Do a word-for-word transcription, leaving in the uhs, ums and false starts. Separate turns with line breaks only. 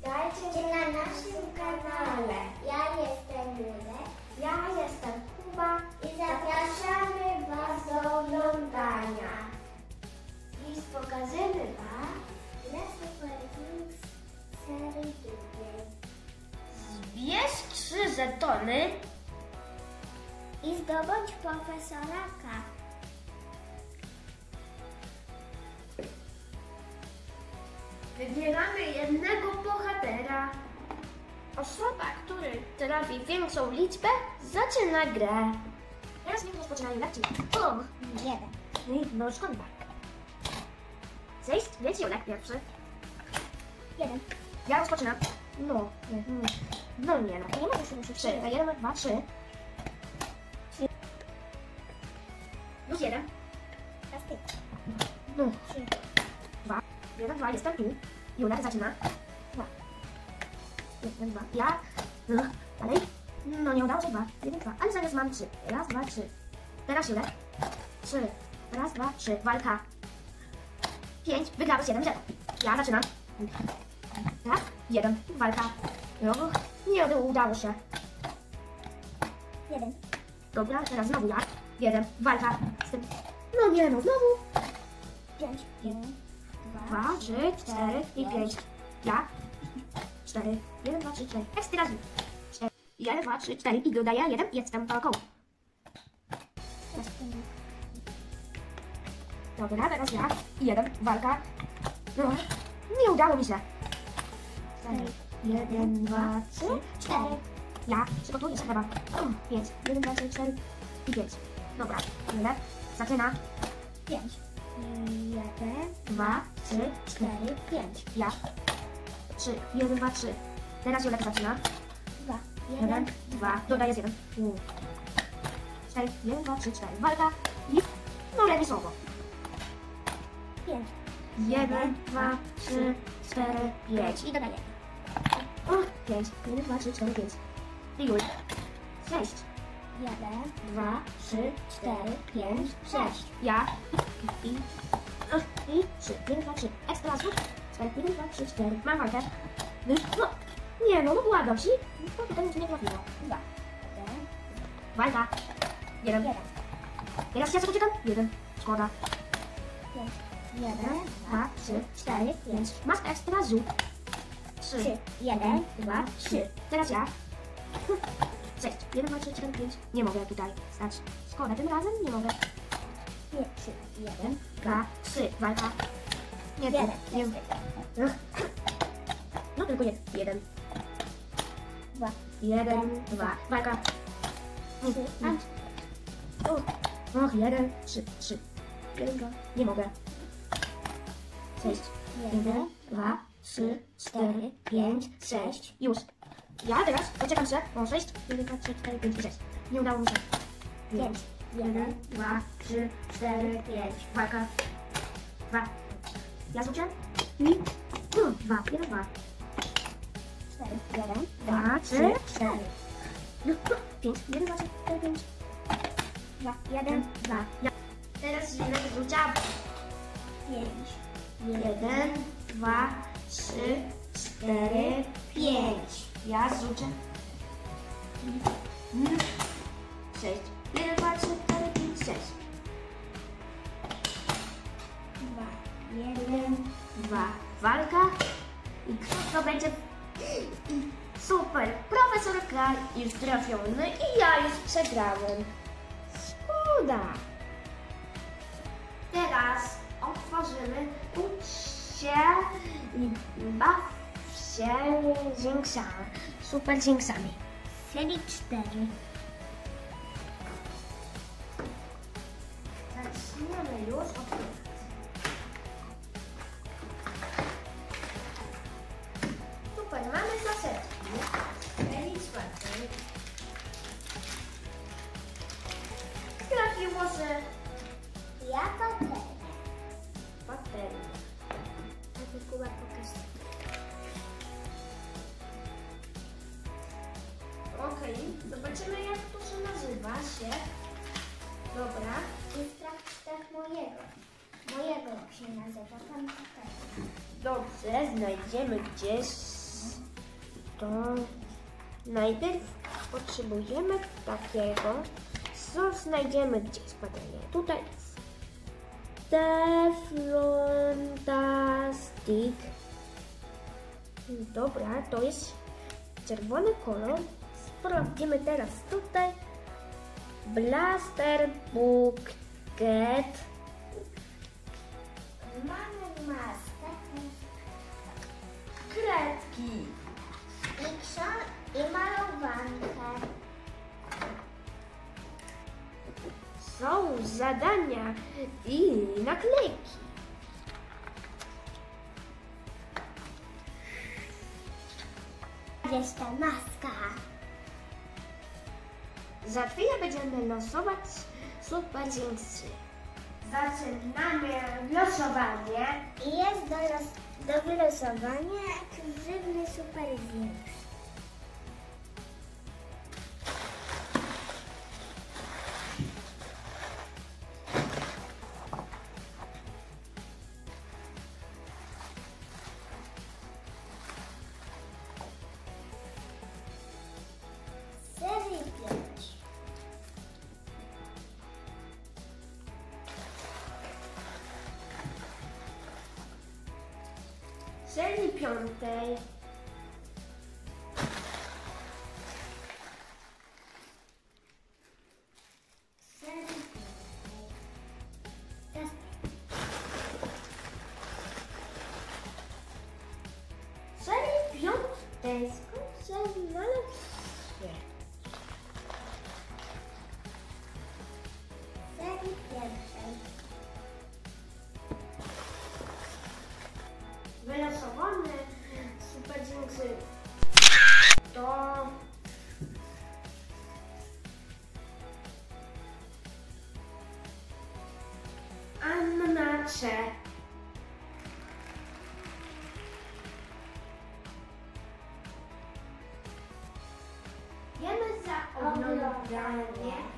Witajcie na naszym kanale. Ja jestem Julek. Ja jestem Kuba. I zapraszamy Was do oglądania. Dziś pokażemy Wam Let's Play serii drugiej.
Zbierz trzy żetony
I zdobądź profesora K.
Wybieramy jednego bohatera. Osoba, który trafi większą liczbę, zaczyna grę. Teraz niech rozpoczynają lekcje. O!
Jeden.
No szkoda. Zejść, więc Julek pierwszy.
Jeden.
Ja rozpoczynam. No, nie, nie. No nie, no. Nie możesz ruszyć. Trzy. Jeden, dwa, trzy. Plus jeden.
Teraz ty.
No.
Trzy.
Dwa. Jeden, dwa, jestem tu. Julek zaczyna. Dwa. Jeden, dwa. Ja. No. Dalej. No nie udało się dwa. Jeden, dwa. Ale zamiast mam trzy. Raz, dwa, trzy. Teraz Julek. Trzy. Raz, dwa, trzy. Walka. Pięć. Wygrałeś jeden, zero. Ja zaczynam. Raz. Jeden. Walka. No. Nie udało się.
Jeden.
Dobra, teraz znowu ja. Jeden. Walka. Z tym. No nie, no znowu.
Pięć. Jeden.
Dwa, trzy, cztery i pięć. Ja. Cztery. Jeden, dwa, trzy, cztery. Ekstra razy. Cztery. Jeden, dwa, trzy, cztery. I dodaję jeden. Jestem dookoła. Dobra, teraz ja. Jeden. Walka. No. Nie udało mi się. Cztery. Jeden, dwa, trzy, cztery. Ja. Przygotuję się chyba. Pięć. Jeden, dwa, trzy, cztery i pięć. Dobra. Ile? Zaczyna.
Pięć. Jeden.
Dwa, trzy,
Cztery. Pięć.
ja. Trzy. Jeden, dwa, trzy. Teraz Julek zaczyna.
Dwa.
Jeden, dwa. Dodaję jeden. Mm. Cztery. Jeden, dwa, trzy, cztery. Walka. I... No remisowo.
Pięć.
Jeden, dwa, trzy, cztery, pięć.
I dodaję.
O, pięć. Jeden, dwa, trzy, cztery, pięć. I Julek. Sześć.
Jeden.
Dwa, trzy,
Cztery. Pięć. Sześć.
ja. I... o, I trzy. Jeden, dwa, trzy. Ekstra rzut. Cztery. Jeden, dwa, trzy, cztery. Mam walkę. No. Nie no, no błagam ci. No tutaj nic nie trafiło.
Dwa. Jeden.
Walka. Jeden.
Jeden.
Teraz ja co czytam? Jeden. Szkoda.
Pięć. Jeden.
Dwa, trzy, cztery, pięć. Masz ekstra rzut. Trzy.
Trzy. Jeden.
Dwa, trzy. Teraz ja. Sześć. Jeden, dwa, trzy, cztery, pięć. Nie mogę tutaj stać. Szkoda, tym razem nie mogę.
Trzy. Jeden.
Dwa, trzy. Walka. Nie,
Jeden.
nie. nie. No tylko jeden. Jeden.
Dwa.
Jeden, dwa. Walka.
Trzy.
Mm. Och, jeden, trzy, trzy. Jeden, dwa. Nie mogę. Sześć. Jeden, dwa, trzy, cztery, pięć, sześć. Już. Ja teraz poczekam się. O, sześć. Jeden, dwa, trzy, cztery, pięć i sześć. Nie udało mi się.
Pięć.
Jeden, dwa, trzy, cztery, pięć. Walka. Dwa. Ja rzucę. I... No, dwa. Jeden, dwa.
Cztery. Jeden.
Dwa, trzy, cztery. No, pięć. Jeden, dwa, trzy, cztery, pięć.
Dwa.
Jeden, dwa. Ja. Teraz Julek rzuca.
Pięć.
Jeden, dwa, trzy, cztery, pięć. Ja rzucę. Mm. Sześć. Jeden, dwa, trzy, cztery, pięć, sześć.
Dwa.
Jeden, dwa. Walka. I kto to będzie? Super. Profesor K już trafiony i ja już przegrałem. Szkoda. Teraz otworzymy, ucz się i baw się dźwięksami. Super dźwięksami.
Serii cztery.
Zaczniemy już od... Super, mamy zaseczki. Serii czwartej. Trafiło się
Ja patelnia.
bateria.
A ty Kuba pokaż.
Okej, zobaczymy jak to się nazywa się. Dobra.
I sprawdź tak mojego. Mojego jak się nazywa. Tam patelnia.
Dobrze, znajdziemy gdzieś To najpierw potrzebujemy takiego, co znajdziemy gdzie składanie. Tutaj jest Teflontastic. Dobra, to jest czerwony kolor. Sprawdzimy teraz tutaj. Blaster Bucket.
Mamy maskę.
Kredki.
I książ i malowankę.
Są zadania i naklejki.
Jest ta maska.
Za chwilę będziemy losować Super Jinxy. Zaczynamy losowanie.
I jest do, los do wylosowania aktywny Super Jinx. Serii pięć.
Serii piątej.
Serii pięć. Teraz
Serii piątej. Skąd się znalazł?
serii pierwszej.
Wylosowane Super Jinxy to Annacze. Wiemy za oglądanie.